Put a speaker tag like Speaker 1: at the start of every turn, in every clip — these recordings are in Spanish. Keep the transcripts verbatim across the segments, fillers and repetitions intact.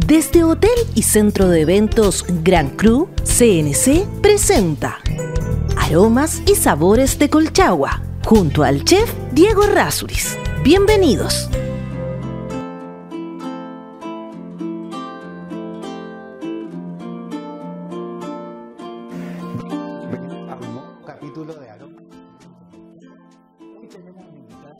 Speaker 1: Desde Hotel y Centro de Eventos Gran Cru, C N C presenta Aromas y Sabores de Colchagua, junto al chef Diego Errázuriz. Bienvenidos.
Speaker 2: A un nuevo capítulo de Aromas. Hoy tenemos una invitada.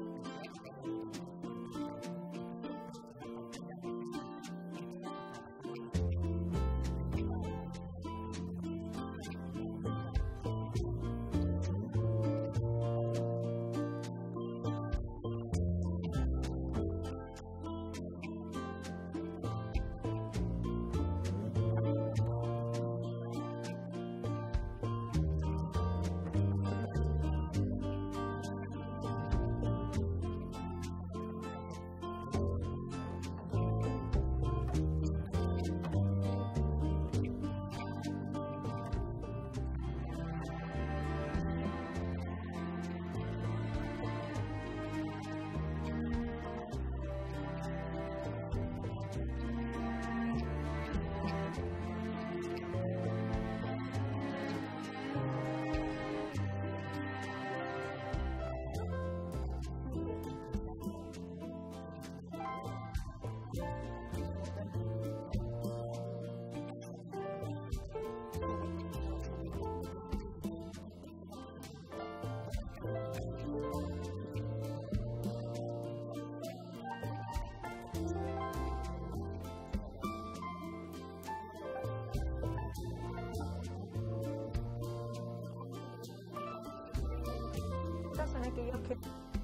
Speaker 3: Son aquellos que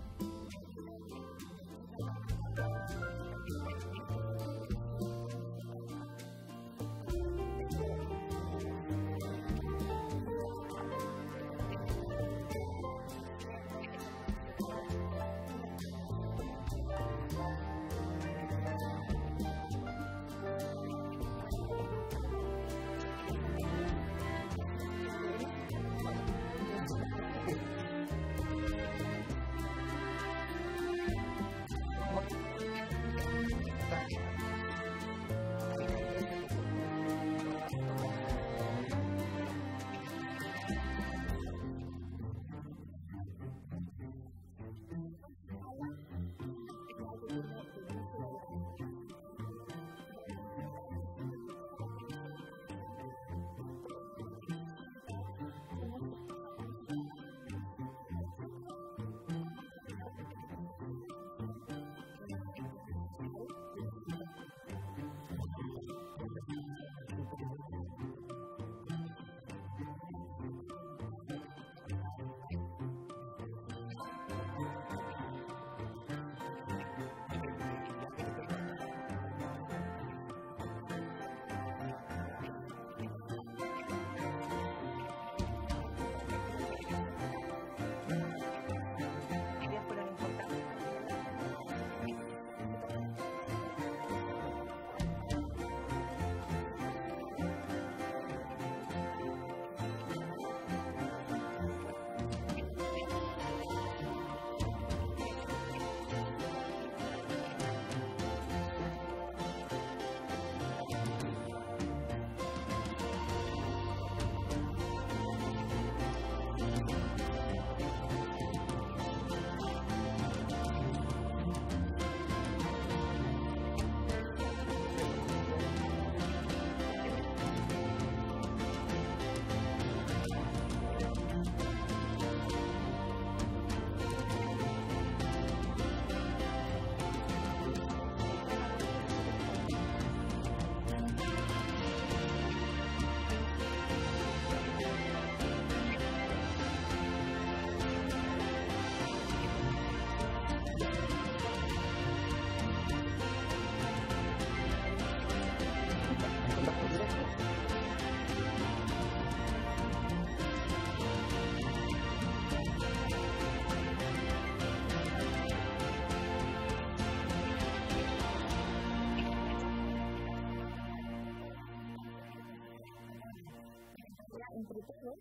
Speaker 3: entre todos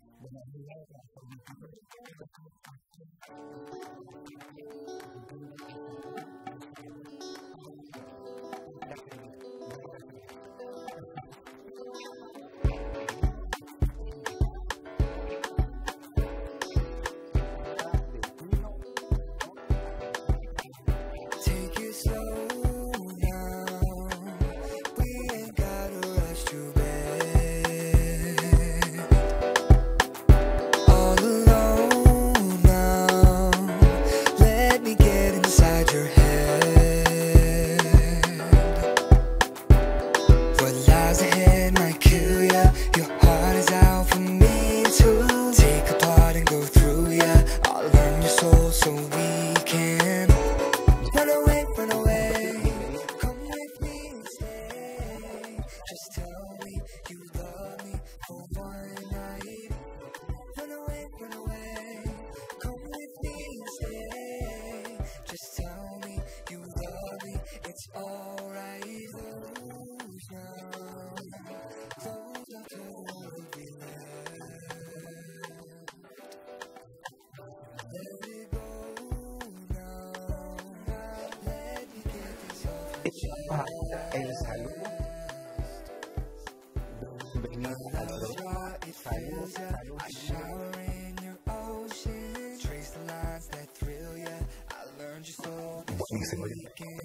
Speaker 2: Ah, el saludo. Venimos al saludo. Saludos, saludos. Sí, se oye.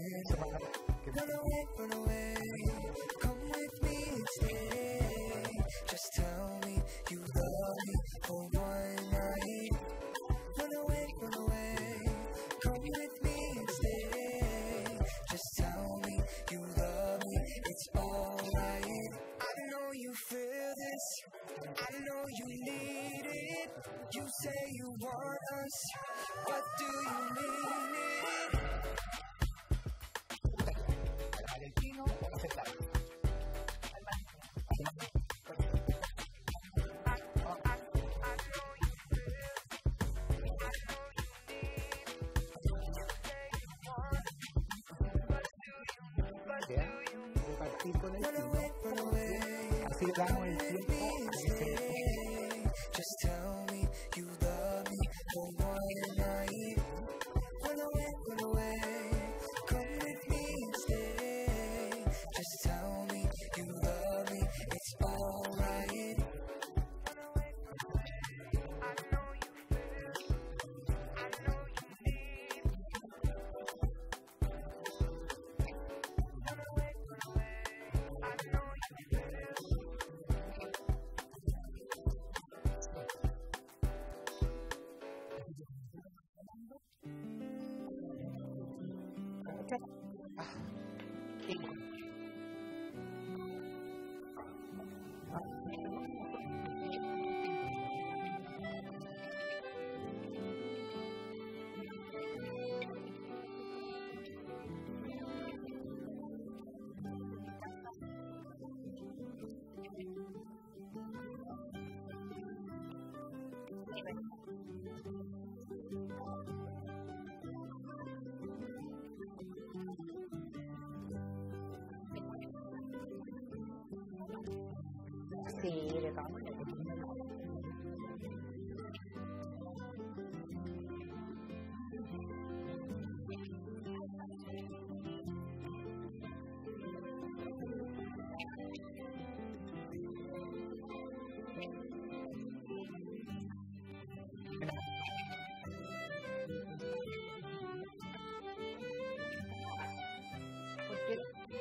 Speaker 4: You say you want us, but do you mean it?
Speaker 2: Argentino o aceptable. Bien, repartir con el tiempo. Así damos el tiempo a que se
Speaker 4: Just tell me you love me for one night. Run away, run away, come with me and stay. Just tell me you love me, it's alright. Run away, run away, I know you feel, I know you need. Run away, run away, I know you feel.
Speaker 3: Sí, de todas maneras. Porque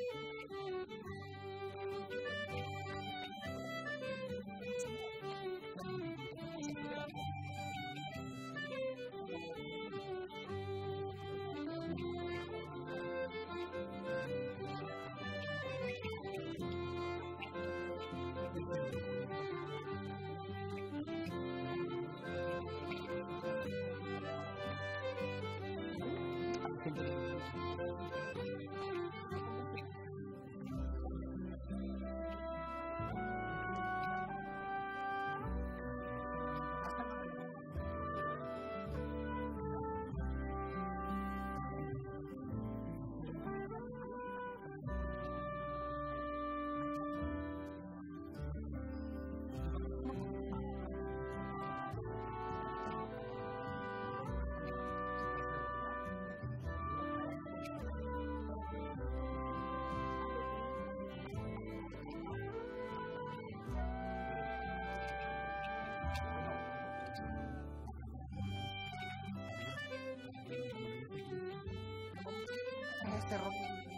Speaker 2: este rojo.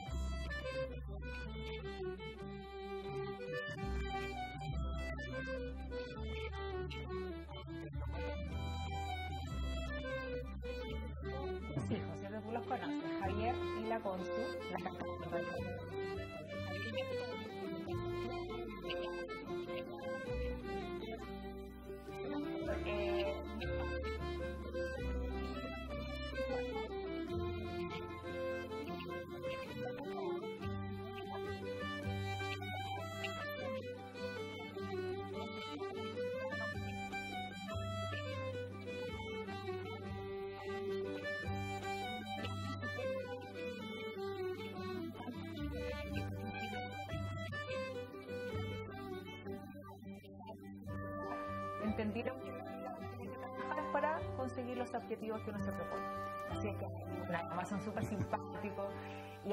Speaker 3: sí, José, tú los conoces, Javier y la Consu, las eh, entendieron que para conseguir los objetivos que uno se propone. Así es que además son súper simpáticos y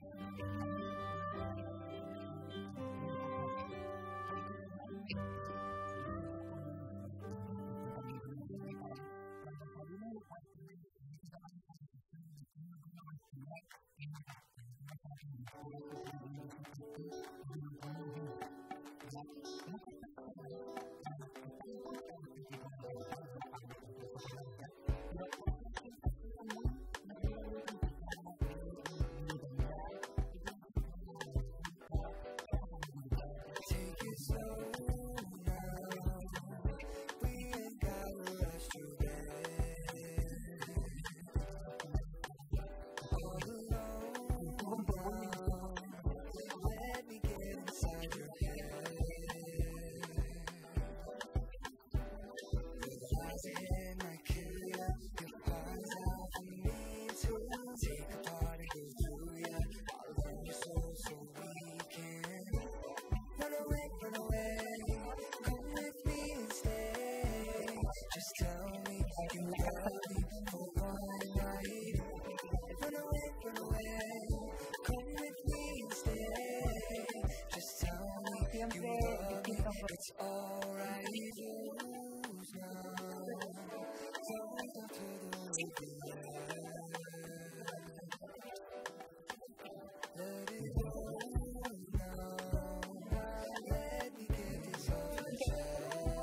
Speaker 4: it's alright. Lose now. Don't stop to the let it go now. Let me get this off your chest.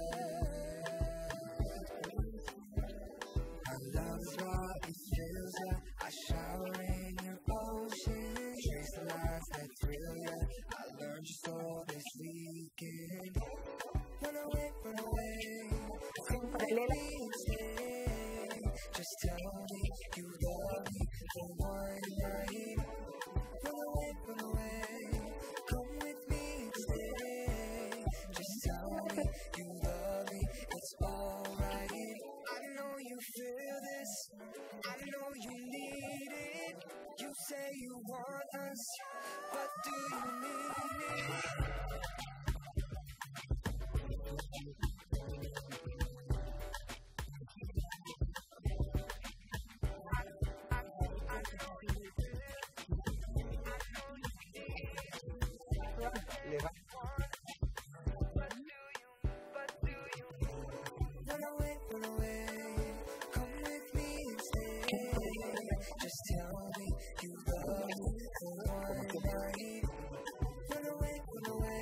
Speaker 4: Our love's raw, it feels ya. I shower in your ocean. Trace the lines that thrill ya. I learned you so this weekend. Run away, run away. Come with me instead. Just tell me you love me for one night. Run away, run away. Come with me instead. Just tell me you love me. It's alright. I know you feel this. I know you need it. You say you want us, but do you mean it? Run away, run away. Come with me instead. Just tell me you love me for one night. Run away, run away.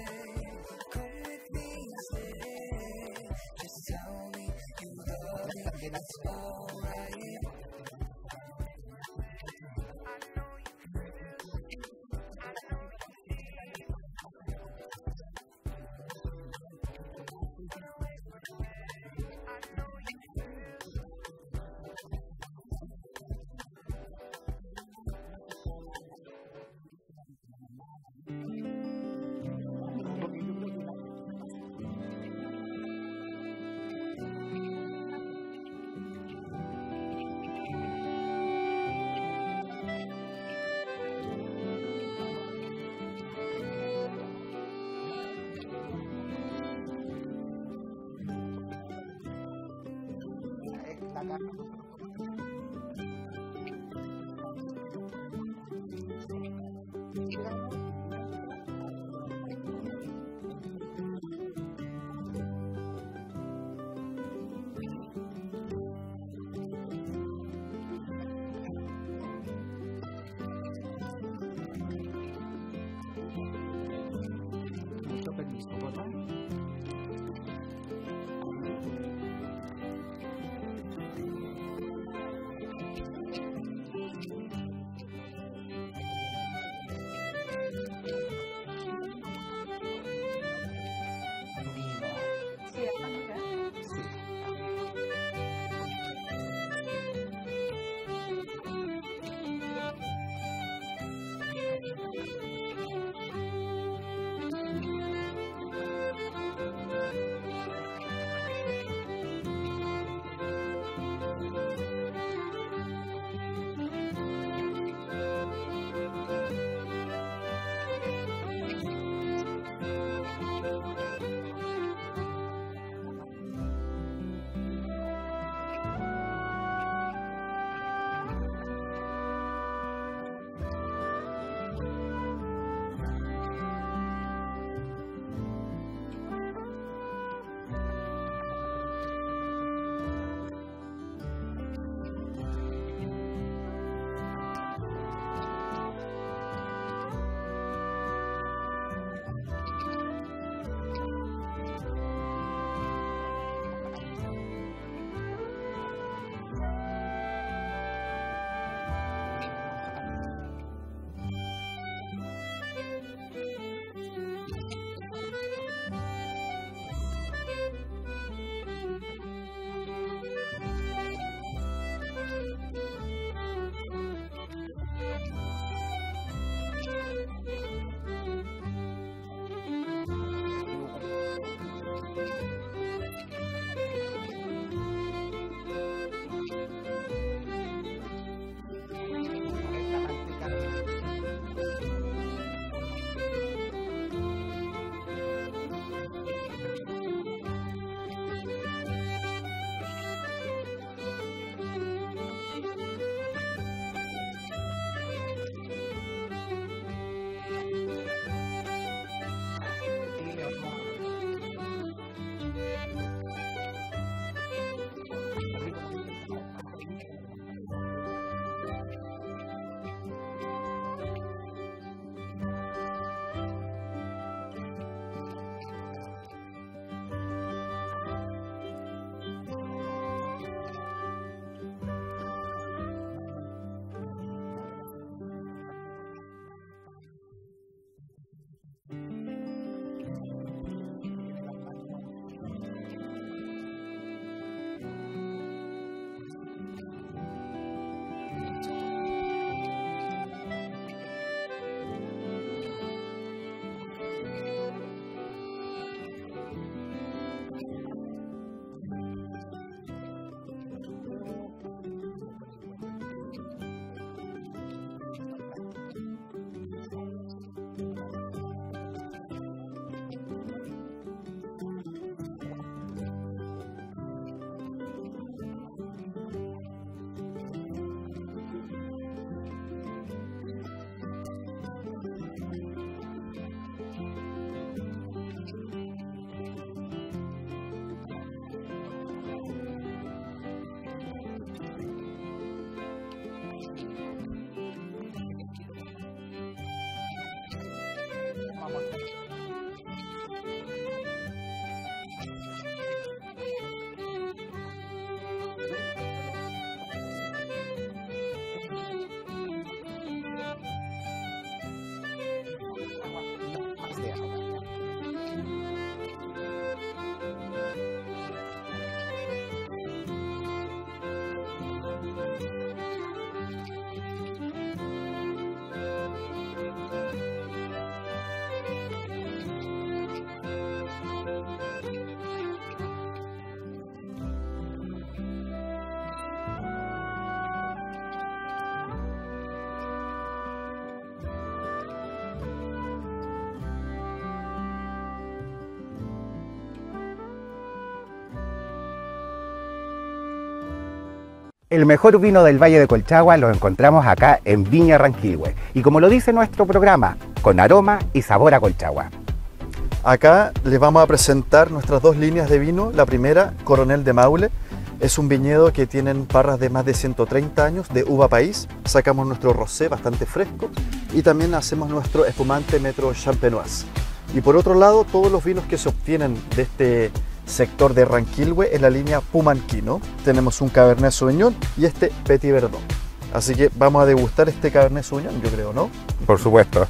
Speaker 2: El mejor vino del Valle de Colchagua lo encontramos acá en Viña Ranquilhue. Y como lo dice nuestro programa, con aroma y sabor a Colchagua.
Speaker 5: Acá les vamos a presentar nuestras dos líneas de vino. La primera, Coronel de Maule. Es un viñedo que tienen parras de más de ciento treinta años de uva país. Sacamos nuestro rosé bastante fresco y también hacemos nuestro espumante Metro Champenoise. Y por otro lado, todos los vinos que se obtienen de este sector de Ranquilhue en la línea Pumanquino. Tenemos un Cabernet Sauvignon y este Petit Verdot. Así que vamos a degustar este Cabernet Sauvignon, yo creo, ¿no?
Speaker 2: Por supuesto.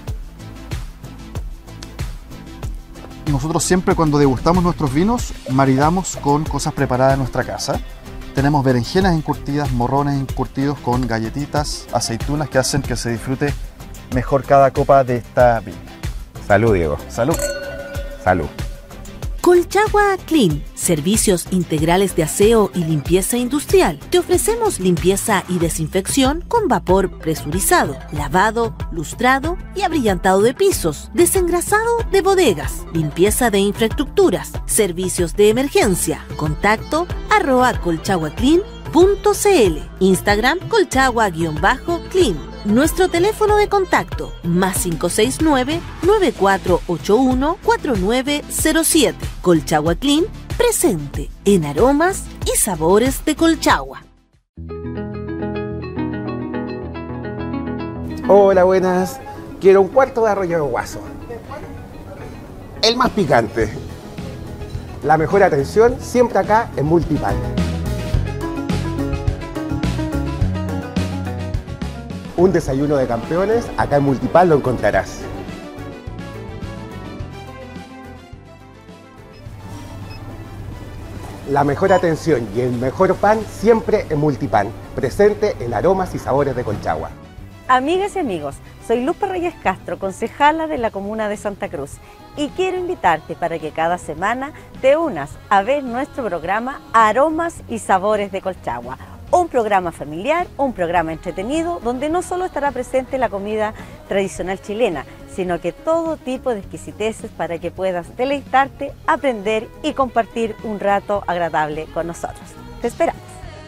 Speaker 5: Nosotros siempre cuando degustamos nuestros vinos maridamos con cosas preparadas en nuestra casa. Tenemos berenjenas encurtidas, morrones encurtidos con galletitas, aceitunas que hacen que se disfrute mejor cada copa de esta viña.
Speaker 2: Salud, Diego.
Speaker 5: Salud.
Speaker 2: Salud.
Speaker 1: Colchagua Clean, servicios integrales de aseo y limpieza industrial. Te ofrecemos limpieza y desinfección con vapor presurizado, lavado, lustrado y abrillantado de pisos, desengrasado de bodegas, limpieza de infraestructuras, servicios de emergencia. Contacto arroba colchaguaclean punto cl, Instagram colchagua-clean. Nuestro teléfono de contacto más cinco seis nueve, nueve cuatro ocho uno, cuatro nueve cero siete. Colchagua Clean, presente en aromas y sabores de Colchagua.
Speaker 2: Hola, buenas. Quiero un cuarto de arroyo de guaso. El más picante. La mejor atención siempre acá en Multipan. Un desayuno de campeones, acá en Multipan lo encontrarás. La mejor atención y el mejor pan siempre en Multipan, presente en aromas y sabores de Colchagua.
Speaker 6: Amigas y amigos, soy Luz Reyes Castro, concejala de la comuna de Santa Cruz, y quiero invitarte para que cada semana te unas a ver nuestro programa Aromas y Sabores de Colchagua. Un programa familiar, un programa entretenido, donde no solo estará presente la comida tradicional chilena, sino que todo tipo de exquisiteces para que puedas deleitarte, aprender y compartir un rato agradable con nosotros. Te esperamos.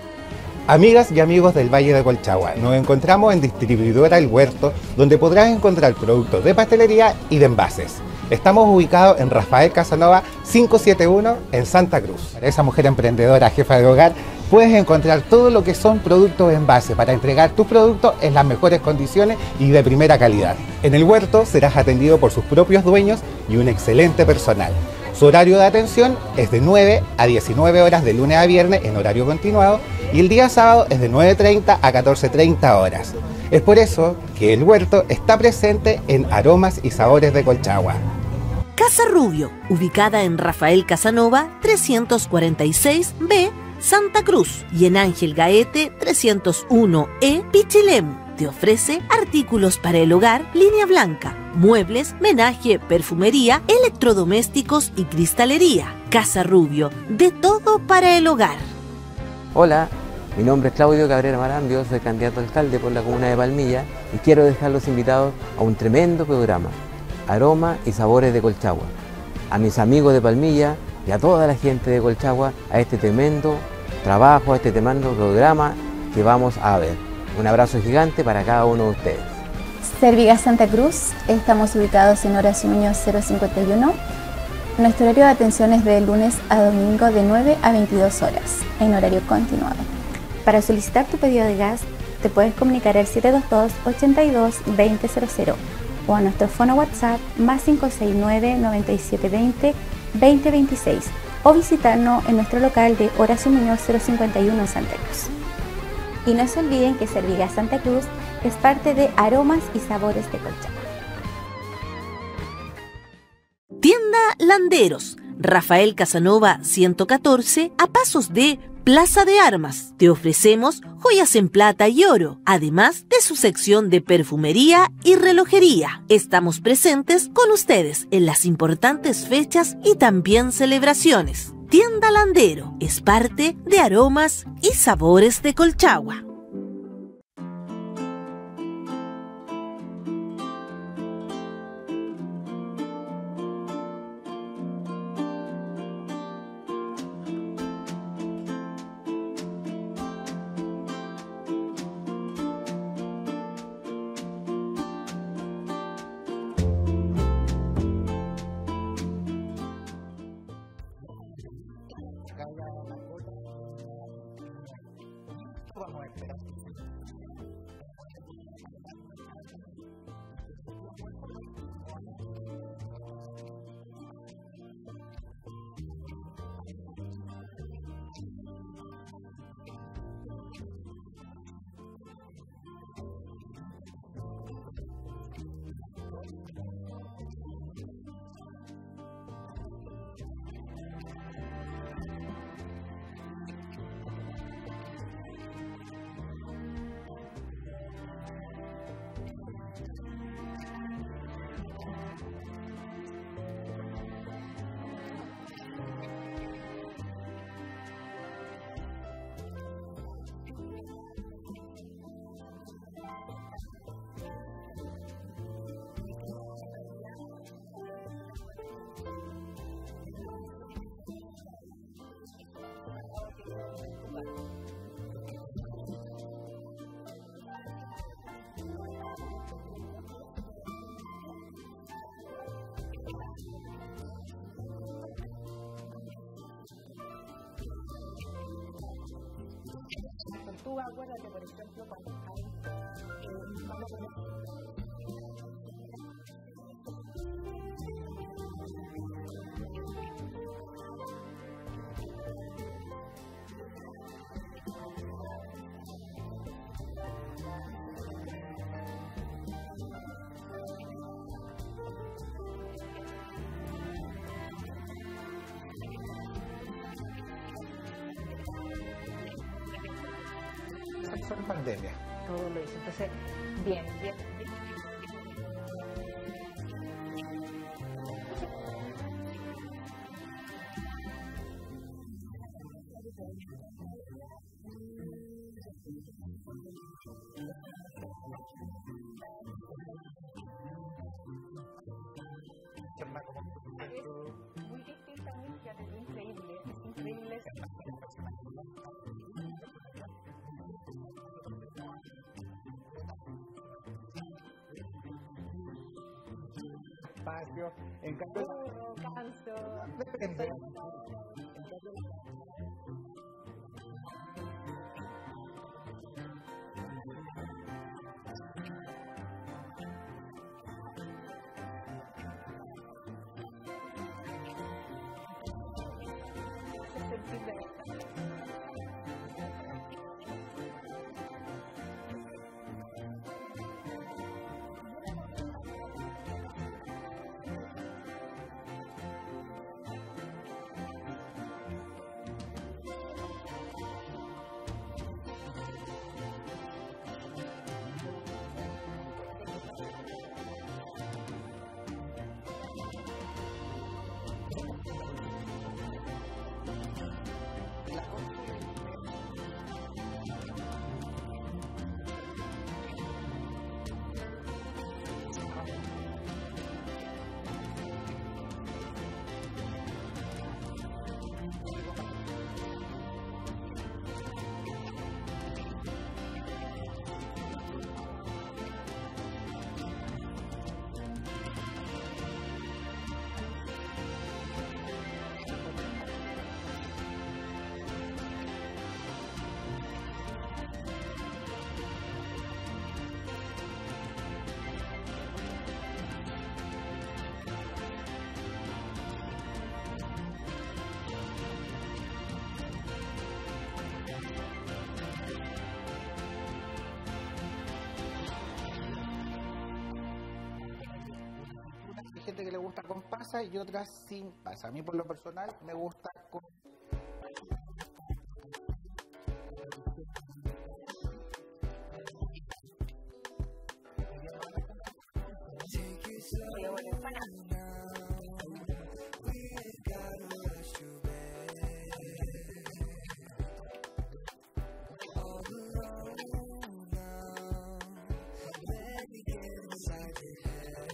Speaker 2: Amigas y amigos del Valle de Colchagua, nos encontramos en Distribuidora El Huerto, donde podrás encontrar productos de pastelería y de envases. Estamos ubicados en Rafael Casanova quinientos setenta y uno en Santa Cruz. Para esa mujer emprendedora, jefa de hogar, puedes encontrar todo lo que son productos de envase para entregar tus productos en las mejores condiciones y de primera calidad. En el huerto serás atendido por sus propios dueños y un excelente personal. Su horario de atención es de nueve a diecinueve horas de lunes a viernes en horario continuado y el día sábado es de nueve treinta a catorce treinta horas. Es por eso que el huerto está presente en Aromas y Sabores de Colchagua.
Speaker 1: Casa Rubio, ubicada en Rafael Casanova trescientos cuarenta y seis B, Santa Cruz, y en Ángel Gaete trescientos uno E, Pichilem. Te ofrece artículos para el hogar, línea blanca, muebles, menaje, perfumería, electrodomésticos y cristalería. Casa Rubio, de todo para el hogar.
Speaker 7: Hola, mi nombre es Claudio Cabrera Marambio, soy candidato a alcalde por la comuna de Palmilla y quiero dejarlos invitados a un tremendo programa, Aroma y Sabores de Colchagua. A mis amigos de Palmilla y a toda la gente de Colchagua, a este tremendo trabajo, a este tremendo programa que vamos a ver. Un abrazo gigante para cada uno de ustedes.
Speaker 8: Servigas Santa Cruz, estamos ubicados en Horacio Muñoz cero cincuenta y uno. Nuestro horario de atención es de lunes a domingo de nueve a veintidós horas, en horario continuado. Para solicitar tu pedido de gas, te puedes comunicar al siete dos dos, ochenta y dos, veinte cero cero o a nuestro fono WhatsApp más cinco seis nueve, noventa y siete veinte, veinte veintiséis o visitarnos en nuestro local de Horacio Muñoz cero cincuenta y uno en Santa Cruz. Y no se olviden que Servigas Santa Cruz es parte de Aromas y Sabores de Colchagua.
Speaker 1: Tienda Landeros, Rafael Casanova ciento catorce, a pasos de Plaza de Armas. Te ofrecemos joyas en plata y oro, además de su sección de perfumería y relojería. Estamos presentes con ustedes en las importantes fechas y también celebraciones. Tienda Landero es parte de Aromas y Sabores de Colchagua.
Speaker 3: Tú acuérdate, por ejemplo, cuando hay, eh, vamos a poner
Speaker 2: Fue en pandemia.
Speaker 3: todo lo hizo. Entonces, bien, bien, bien. Es muy distinta, muy fíjate, increíble, es increíble.
Speaker 2: Espacio, en cambio,
Speaker 3: Burro, canso.
Speaker 2: depende.
Speaker 3: Es sensible.
Speaker 2: Hay gente que le gusta con pasa y otras sin pasa. A mí, por lo personal, me gusta con.
Speaker 4: Take it slow now. We ain't gotta rush to bed. All alone now. Let me get inside your head.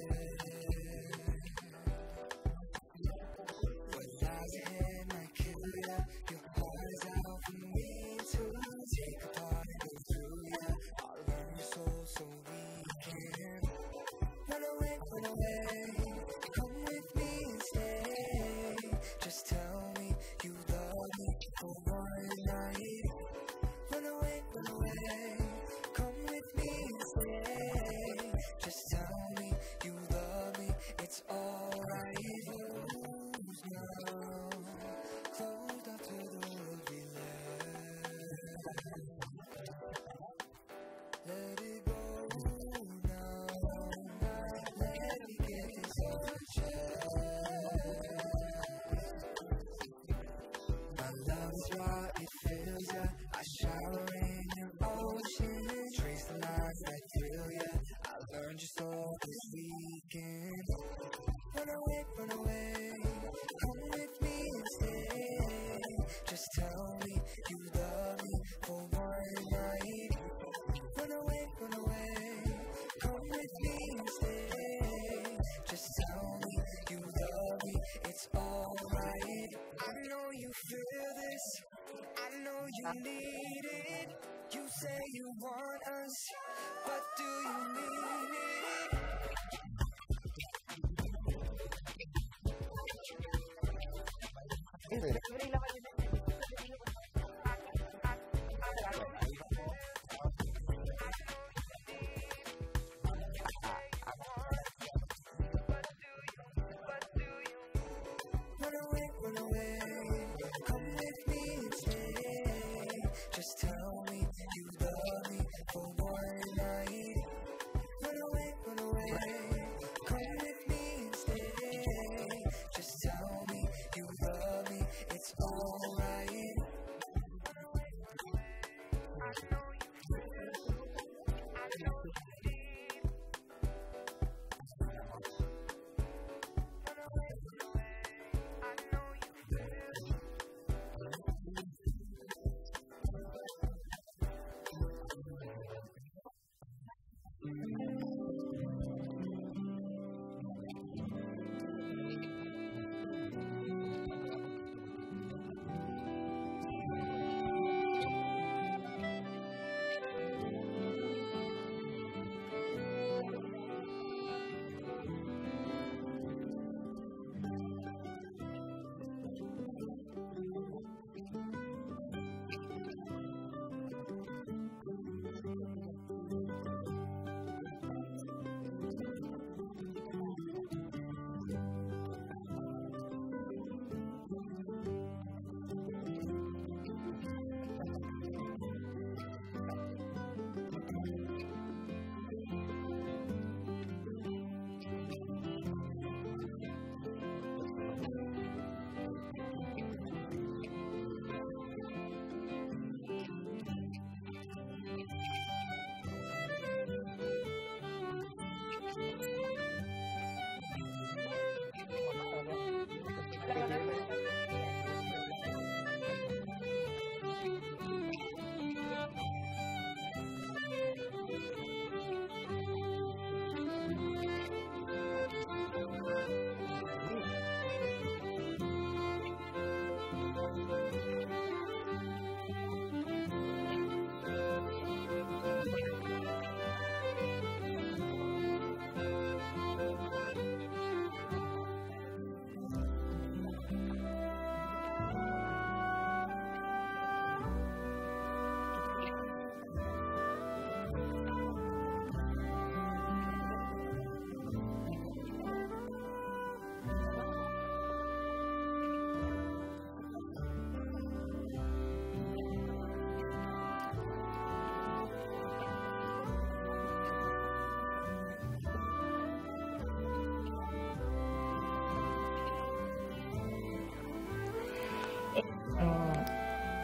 Speaker 4: What lies ahead might kill ya. Your heart is out for me to take apart and go through ya. I'll learn your soul so we can run away, run away. Come with me and stay. Just tell me you love me for one night. Run away, run away. Come with me and stay. Just tell me you love me. It's alright. Close now. Closed up to the world we left. Let it go now. Let me get this off your chest. My love is raw, it fills ya. I shower in your ocean. Trace the lines that thrill ya. I learned your soul this weekend. Run away, run away. Come with me and stay. Just tell me you love me for one night. Run away, run away. Come with me and stay. Just tell me you love me. It's alright. I know you feel this. I know you need it. You say you want us, but do you mean it?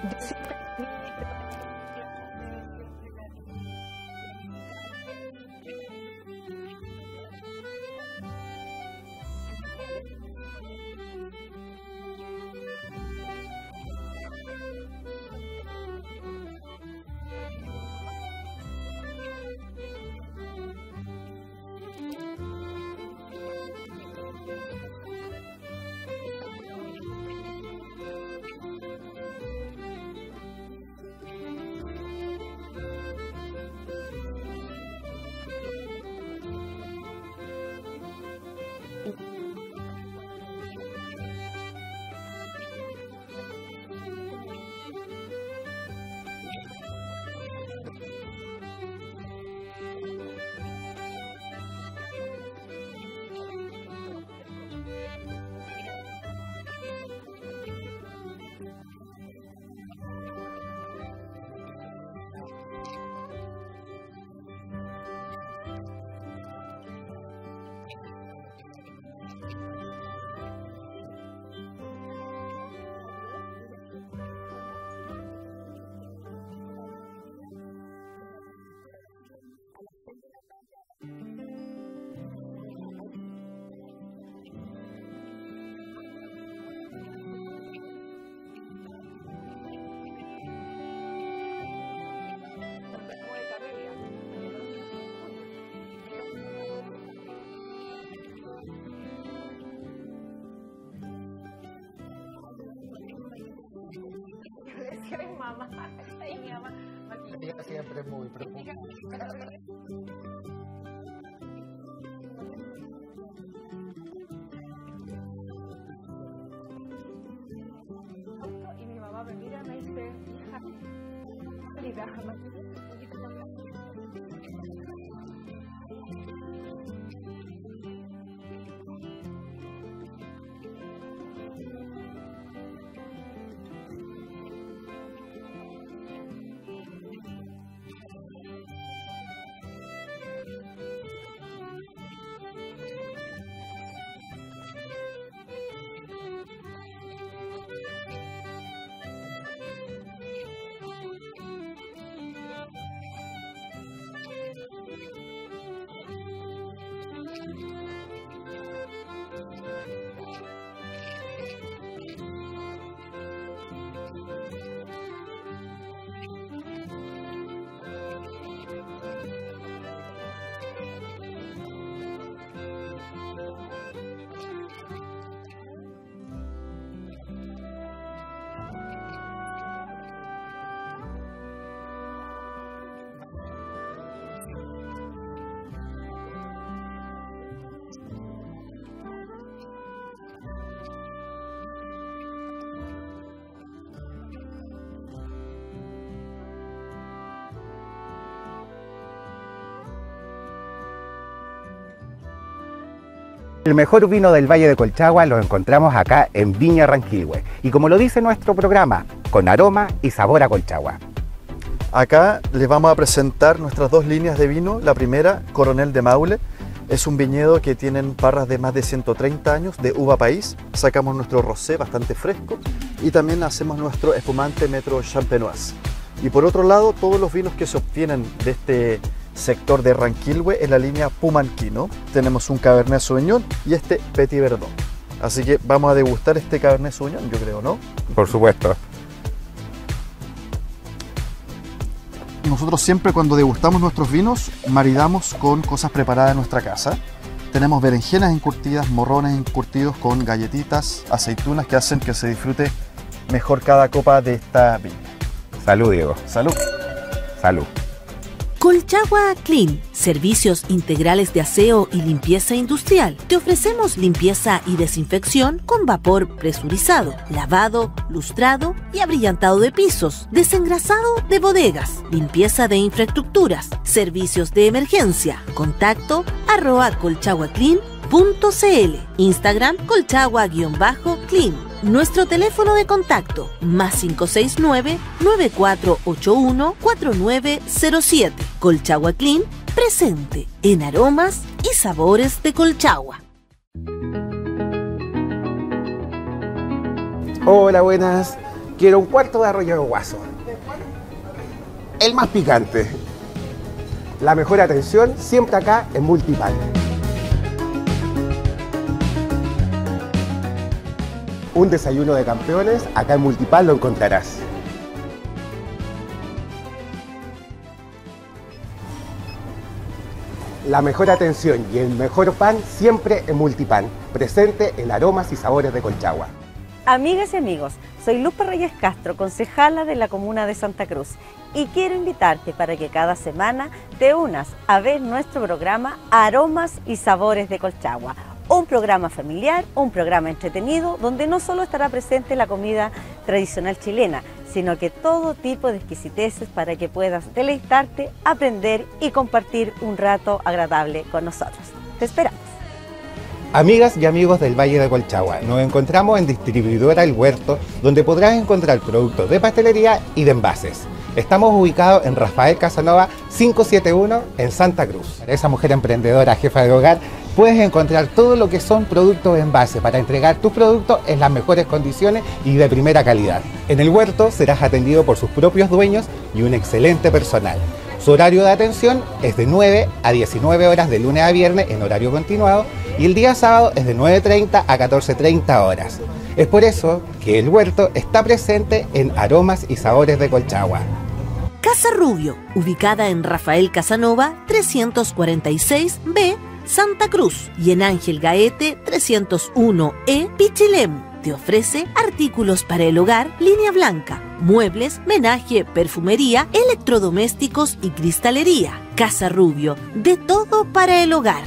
Speaker 3: mamá, ay, mi mamá.
Speaker 2: Ella siempre es muy preocupada.
Speaker 3: Y mi mamá me mira y me dice, hija, querida,
Speaker 2: El mejor vino del Valle de Colchagua lo encontramos acá en Viña Ranquilhue. Y como lo dice nuestro programa, con aroma y sabor a Colchagua.
Speaker 5: Acá les vamos a presentar nuestras dos líneas de vino. La primera, Coronel de Maule. Es un viñedo que tienen parras de más de ciento treinta años de uva país. Sacamos nuestro rosé bastante fresco y también hacemos nuestro espumante Metro Champenoise. Y por otro lado, todos los vinos que se obtienen de este sector de Ranquilhue en la línea Pumanquino. Tenemos un Cabernet Sauvignon y este Petit Verdot. Así que vamos a degustar este Cabernet Sauvignon, yo creo, ¿no?
Speaker 2: Por supuesto.
Speaker 5: Nosotros siempre cuando degustamos nuestros vinos maridamos con cosas preparadas en nuestra casa. Tenemos berenjenas encurtidas, morrones encurtidos con galletitas, aceitunas que hacen que se disfrute mejor cada copa de esta viña.
Speaker 2: Salud, Diego.
Speaker 5: Salud.
Speaker 2: Salud.
Speaker 1: Colchagua Clean, servicios integrales de aseo y limpieza industrial. Te ofrecemos limpieza y desinfección con vapor presurizado, lavado, lustrado y abrillantado de pisos, desengrasado de bodegas, limpieza de infraestructuras, servicios de emergencia. Contacto arroba colchaguaclean punto cl, Instagram colchagua-clean. Nuestro teléfono de contacto más cinco seis nueve, nueve cuatro ocho uno, cuatro nueve cero siete. Colchagua Clean, presente en aromas y sabores de Colchagua.
Speaker 2: Hola, buenas. Quiero un cuarto de arroyo de guaso. El más picante. La mejor atención siempre acá en Multipan. Un desayuno de campeones, acá en Multipan lo encontrarás. La mejor atención y el mejor pan siempre en Multipan, presente en Aromas y Sabores de Colchagua.
Speaker 6: Amigas y amigos, soy Luz Reyes Castro, concejala de la comuna de Santa Cruz, y quiero invitarte para que cada semana te unas a ver nuestro programa Aromas y Sabores de Colchagua. Un programa familiar, un programa entretenido, donde no solo estará presente la comida tradicional chilena, sino que todo tipo de exquisiteces para que puedas deleitarte, aprender y compartir un rato agradable con nosotros. Te esperamos.
Speaker 2: Amigas y amigos del Valle de Colchagua, nos encontramos en Distribuidora El Huerto, donde podrás encontrar productos de pastelería y de envases. Estamos ubicados en Rafael Casanova quinientos setenta y uno en Santa Cruz. Para esa mujer emprendedora, jefa de hogar, puedes encontrar todo lo que son productos de envase para entregar tus productos en las mejores condiciones y de primera calidad. En el huerto serás atendido por sus propios dueños y un excelente personal. Su horario de atención es de nueve a diecinueve horas de lunes a viernes en horario continuado y el día sábado es de nueve treinta a catorce treinta horas. Es por eso que el huerto está presente en Aromas y Sabores de Colchagua.
Speaker 1: Casa Rubio, ubicada en Rafael Casanova trescientos cuarenta y seis B, Santa Cruz, y en Ángel Gaete trescientos uno E, Pichilemu. Te ofrece artículos para el hogar, línea blanca, muebles, menaje, perfumería, electrodomésticos y cristalería. Casa Rubio, de todo para el hogar.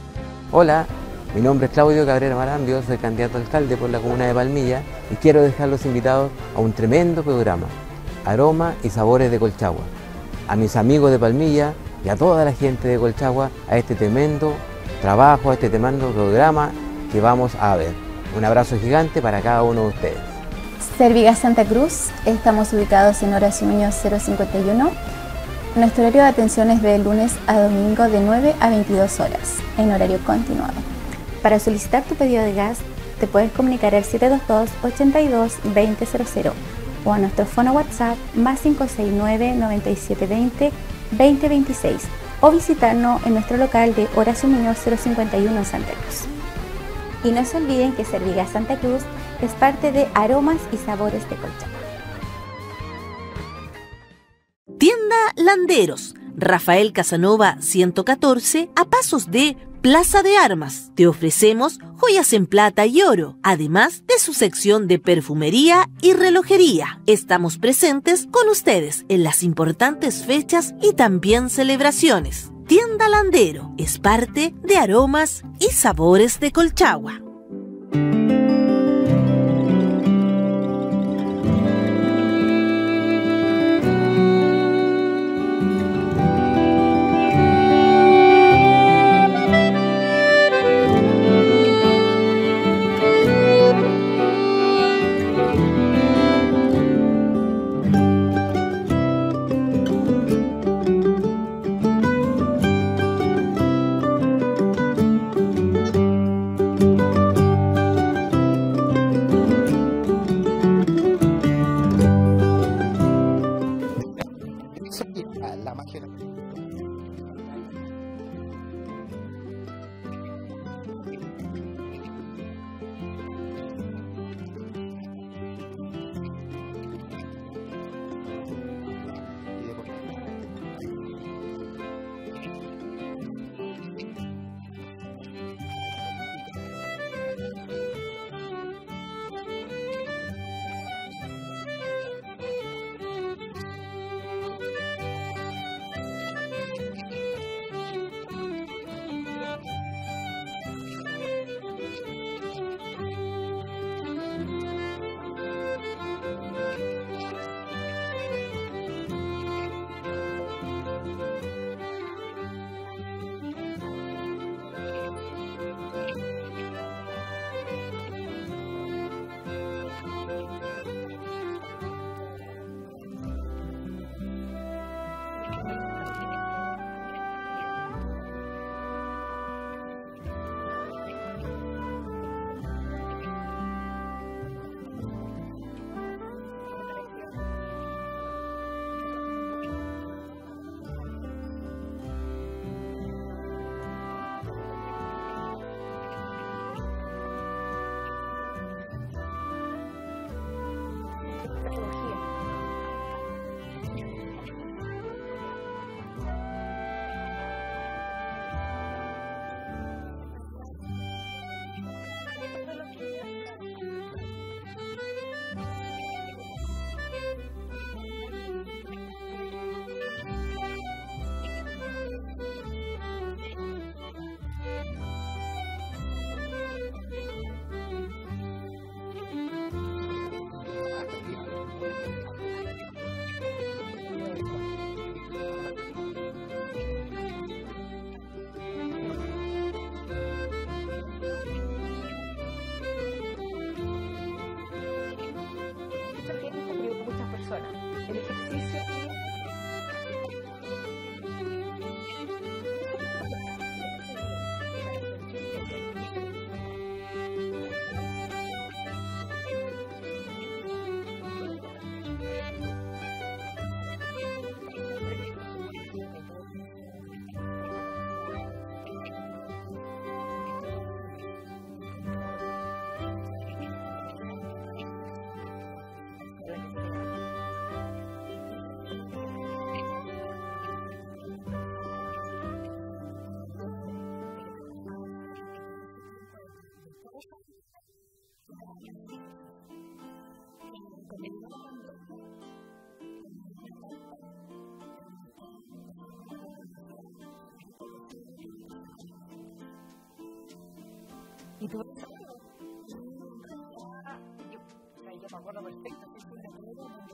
Speaker 7: Hola, mi nombre es Claudio Cabrera Marambio, soy candidato a alcalde por la comuna de Palmilla y quiero dejarlos invitados a un tremendo programa, Aromas y Sabores de Colchagua. A mis amigos de Palmilla y a toda la gente de Colchagua, a este tremendo trabajo, a este tremendo programa que vamos a ver. Un abrazo gigante para cada uno de ustedes.
Speaker 8: Servigas Santa Cruz, estamos ubicados en Horacio Muñoz cero cincuenta y uno. Nuestro horario de atención es de lunes a domingo de nueve a veintidós horas, en horario continuado. Para solicitar tu pedido de gas, te puedes comunicar al siete dos dos, ochenta y dos, veinte cero cero o a nuestro fono WhatsApp más cinco seis nueve, noventa y siete veinte, veinte veintiséis o visitarnos en nuestro local de Horacio Muñoz cero cincuenta y uno en Santa Cruz. Y no se olviden que Servigas Santa Cruz es parte de Aromas y Sabores de Colchagua.
Speaker 1: Tienda Landeros, Rafael Casanova ciento catorce, a pasos de Plaza de Armas. Te ofrecemos joyas en plata y oro, además de su sección de perfumería y relojería. Estamos presentes con ustedes en las importantes fechas y también celebraciones. Tienda Landero es parte de Aromas y Sabores de Colchagua.
Speaker 3: Y tú ves, yo, o sea, yo me acuerdo perfecto, que fue la primera donde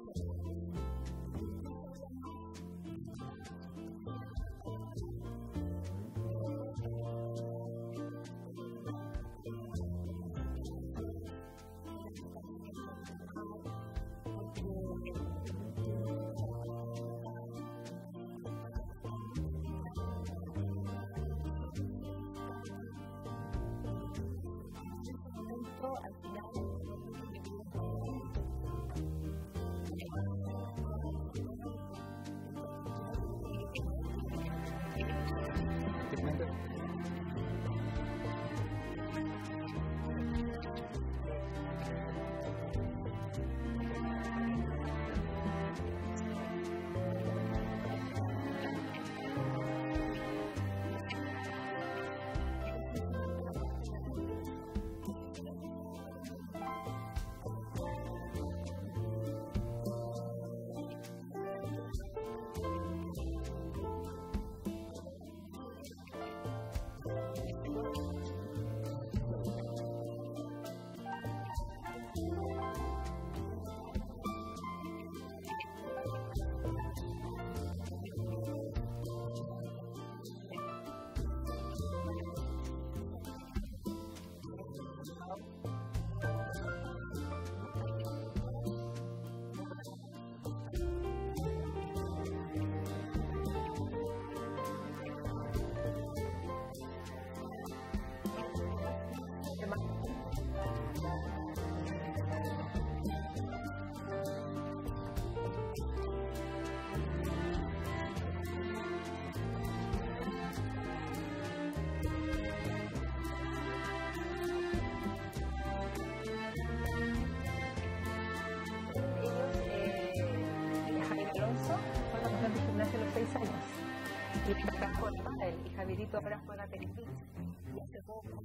Speaker 3: al final y trabajó el padre, y Javierito ahora juega tenis. Y hace poco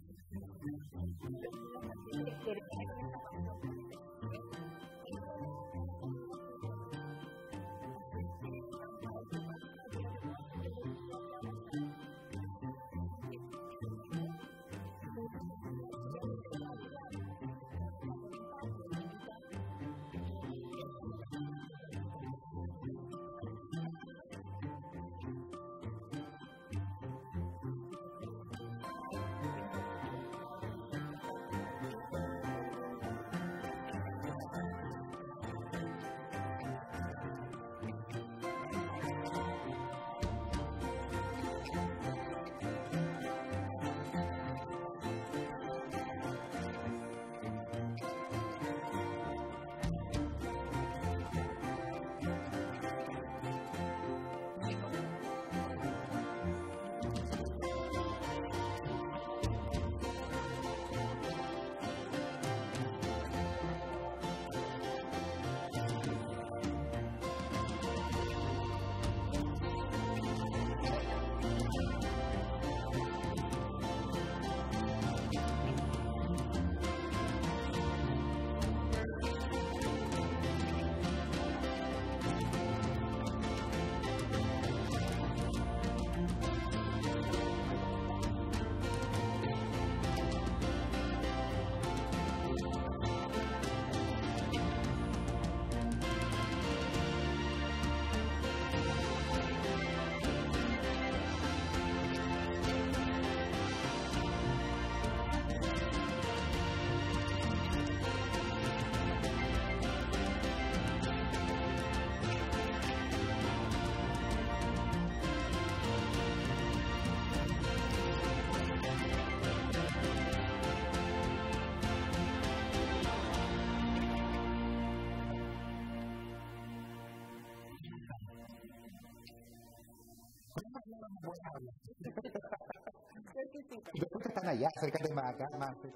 Speaker 2: Después están allá, acércate más acá, más acá.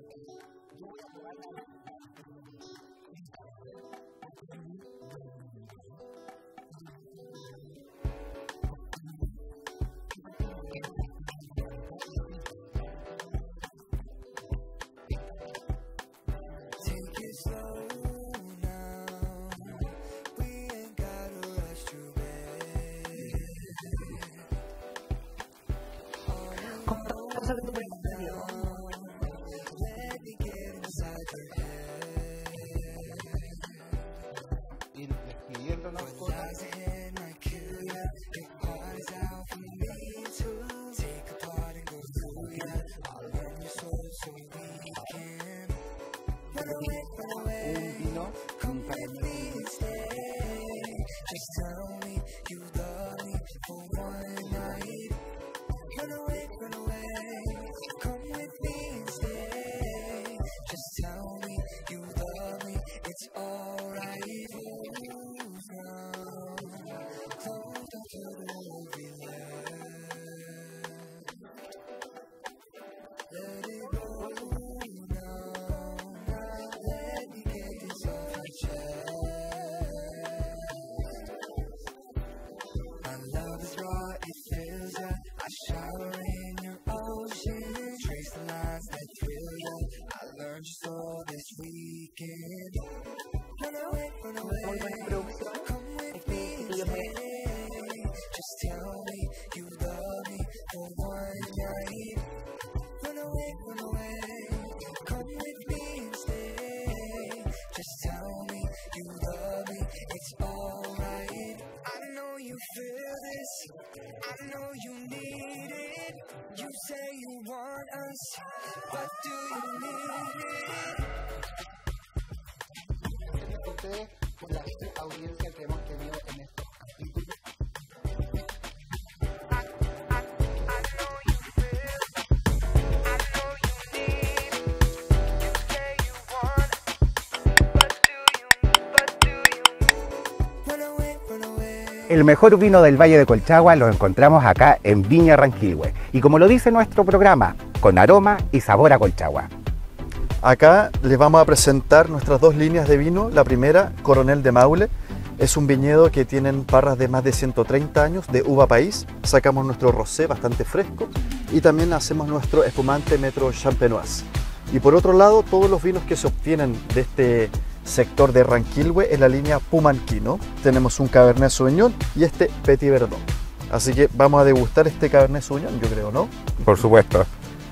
Speaker 4: Take it slow now. We ain't gotta rush to bed.
Speaker 3: Cosa que tú puedes hacer, Diego.
Speaker 4: know you need it. You say you want us, but do you need it?
Speaker 2: Ustedes por la audiencia que hemos tenido en estos capítulos. El mejor vino del Valle de Colchagua lo encontramos acá en Viña Ranquilhue. Y como lo dice nuestro programa, con aroma y sabor a Colchagua.
Speaker 5: Acá les vamos a presentar nuestras dos líneas de vino. La primera, Coronel de Maule. Es un viñedo que tienen parras de más de ciento treinta años de uva país. Sacamos nuestro rosé bastante fresco y también hacemos nuestro espumante Metro Champenoise. Y por otro lado, todos los vinos que se obtienen de este sector de Ranquilhue es la línea Pumanquino. Tenemos un Cabernet Sauvignon y este Petit Verdot. Así que vamos a degustar este Cabernet Sauvignon, yo creo, ¿no?
Speaker 2: Por supuesto.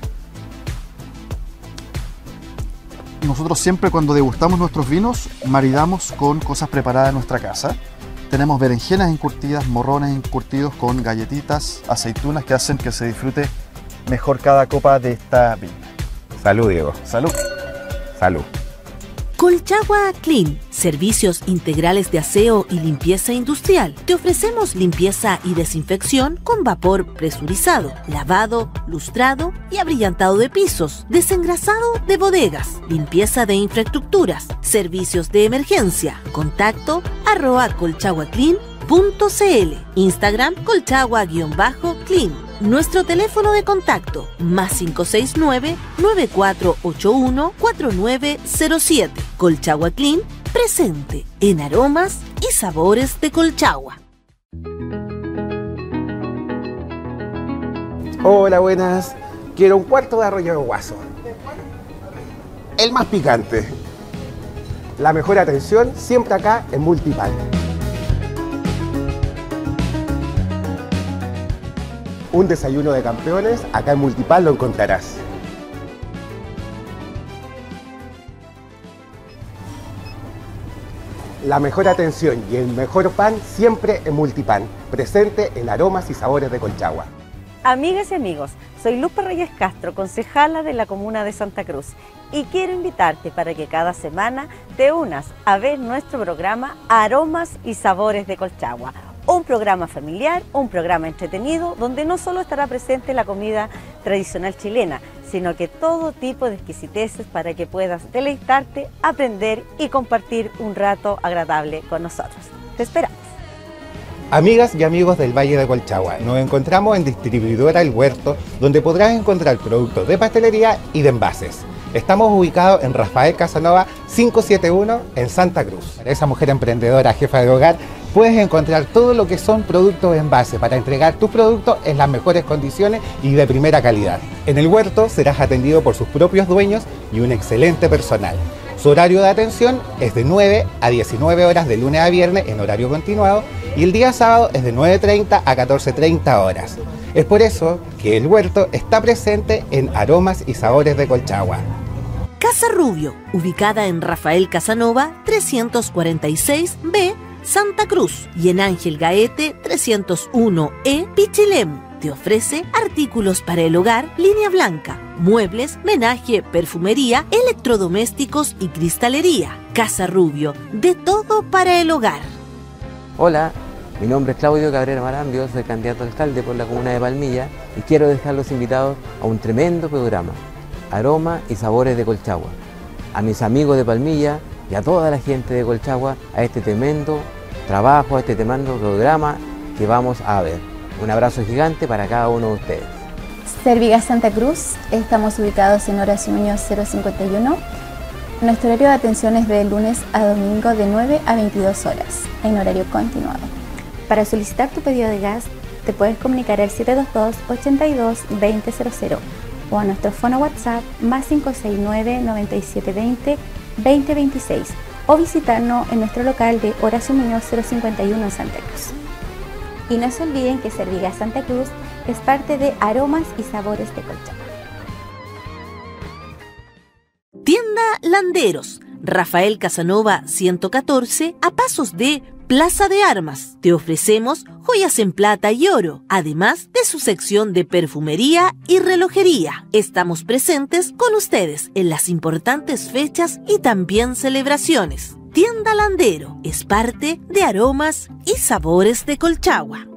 Speaker 5: Nosotros siempre cuando degustamos nuestros vinos maridamos con cosas preparadas en nuestra casa. Tenemos berenjenas encurtidas, morrones encurtidos con galletitas, aceitunas que hacen que se disfrute mejor cada copa de esta viña.
Speaker 2: Salud, Diego.
Speaker 5: Salud.
Speaker 2: Salud.
Speaker 1: Colchagua Clean, servicios integrales de aseo y limpieza industrial. Te ofrecemos limpieza y desinfección con vapor presurizado, lavado, lustrado y abrillantado de pisos, desengrasado de bodegas, limpieza de infraestructuras, servicios de emergencia. Contacto arroba colchaguaclean punto cl, Instagram colchagua-clean. Nuestro teléfono de contacto más cinco seis nueve, nueve cuatro ocho uno, cuatro nueve cero siete. Colchagua Clean, presente en aromas y sabores de Colchagua.
Speaker 2: Hola, buenas. Quiero un cuarto de arroyo de guaso. El más picante. La mejor atención siempre acá en Multipan. Un desayuno de campeones, acá en Multipan lo encontrarás. La mejor atención y el mejor pan siempre en Multipan, presente en aromas y sabores de Colchagua.
Speaker 6: Amigas y amigos, soy Lupe Reyes Castro, concejala de la comuna de Santa Cruz, y quiero invitarte para que cada semana te unas a ver nuestro programa Aromas y Sabores de Colchagua. Un programa familiar, un programa entretenido, donde no solo estará presente la comida tradicional chilena, sino que todo tipo de exquisiteces para que puedas deleitarte, aprender y compartir un rato agradable con nosotros. Te esperamos.
Speaker 2: Amigas y amigos del Valle de Colchagua, nos encontramos en Distribuidora El Huerto, donde podrás encontrar productos de pastelería y de envases. Estamos ubicados en Rafael Casanova quinientos setenta y uno en Santa Cruz. Para esa mujer emprendedora, jefa de hogar, puedes encontrar todo lo que son productos de envase para entregar tus productos en las mejores condiciones y de primera calidad. En el huerto serás atendido por sus propios dueños y un excelente personal. Su horario de atención es de nueve a diecinueve horas de lunes a viernes en horario continuado y el día sábado es de nueve treinta a catorce treinta horas. Es por eso que el huerto está presente en Aromas y Sabores de Colchagua.
Speaker 1: Casa Rubio, ubicada en Rafael Casanova trescientos cuarenta y seis B, Santa Cruz, y en Ángel Gaete trescientos uno E, Pichilemu. Te ofrece artículos para el hogar, línea blanca, muebles, menaje, perfumería, electrodomésticos y cristalería. Casa Rubio, de todo para el hogar.
Speaker 7: Hola, mi nombre es Claudio Cabrera Marambio, soy candidato a alcalde por la comuna de Palmilla y quiero dejarlos invitados a un tremendo programa, Aroma y Sabores de Colchagua. A mis amigos de Palmilla y a toda la gente de Colchagua, a este tremendo trabajo, a este tremendo programa que vamos a ver. Un abrazo gigante para cada uno de ustedes.
Speaker 8: Servigas Santa Cruz, estamos ubicados en Horacio Muñoz cero cincuenta y uno. Nuestro horario de atención es de lunes a domingo de nueve a veintidós horas, en horario continuado. Para solicitar tu pedido de gas, te puedes comunicar al siete dos dos, ochenta y dos, veinte cero cero o a nuestro fono WhatsApp más cinco seis nueve, noventa y siete veinte, veinte veintiséis o visitarnos en nuestro local de Horacio Muñoz cero cincuenta y uno en Santa Cruz. Y no se olviden que Servigas Santa Cruz es parte de Aromas y Sabores de Colchagua.
Speaker 1: Tienda Landeros, Rafael Casanova ciento catorce, a pasos de Plaza de Armas. Te ofrecemos joyas en plata y oro, además de su sección de perfumería y relojería. Estamos presentes con ustedes en las importantes fechas y también celebraciones. Tienda Landero es parte de Aromas y Sabores de Colchagua.